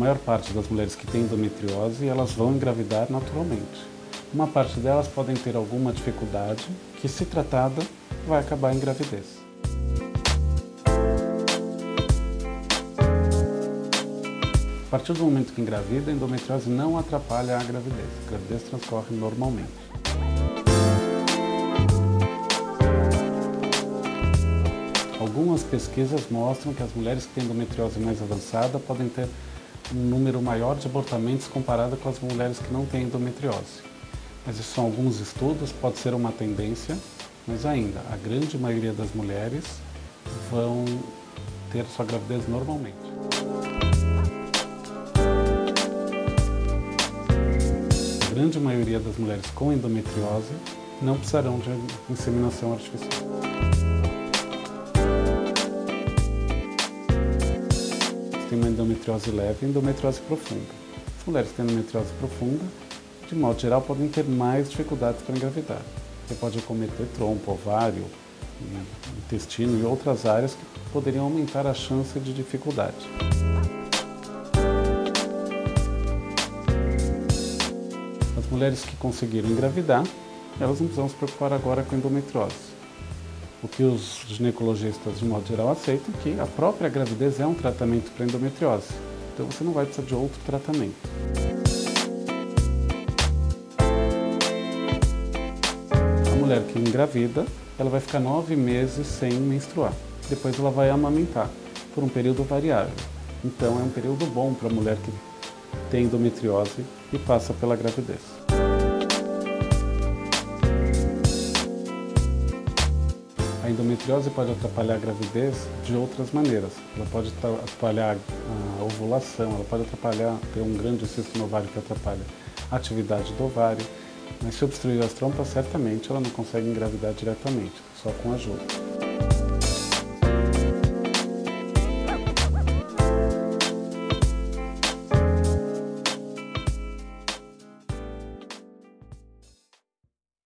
maior parte das mulheres que têm endometriose, elas vão engravidar naturalmente. Uma parte delas podem ter alguma dificuldade que, se tratada, vai acabar em gravidez. A partir do momento que engravida, a endometriose não atrapalha a gravidez. A gravidez transcorre normalmente. Algumas pesquisas mostram que as mulheres que têm endometriose mais avançada podem ter um número maior de abortamentos comparado com as mulheres que não têm endometriose. Mas isso são alguns estudos, pode ser uma tendência, mas ainda, a grande maioria das mulheres vão ter sua gravidez normalmente. A grande maioria das mulheres com endometriose não precisarão de inseminação artificial. Tem uma endometriose leve e endometriose profunda. As mulheres que têm endometriose profunda, de modo geral, podem ter mais dificuldades para engravidar. Você pode acometer trompa, ovário, intestino e outras áreas que poderiam aumentar a chance de dificuldade. As mulheres que conseguiram engravidar, elas não precisam se preocupar agora com endometriose. O que os ginecologistas, de modo geral, aceitam é que a própria gravidez é um tratamento para endometriose. Então você não vai precisar de outro tratamento. A mulher que engravida, ela vai ficar 9 meses sem menstruar. Depois ela vai amamentar, por um período variável. Então é um período bom para a mulher que tem endometriose e passa pela gravidez. A endometriose pode atrapalhar a gravidez de outras maneiras. Ela pode atrapalhar a ovulação, ela pode ter um grande cisto no ovário que atrapalha a atividade do ovário, mas se obstruir as trompas, certamente ela não consegue engravidar diretamente, só com ajuda.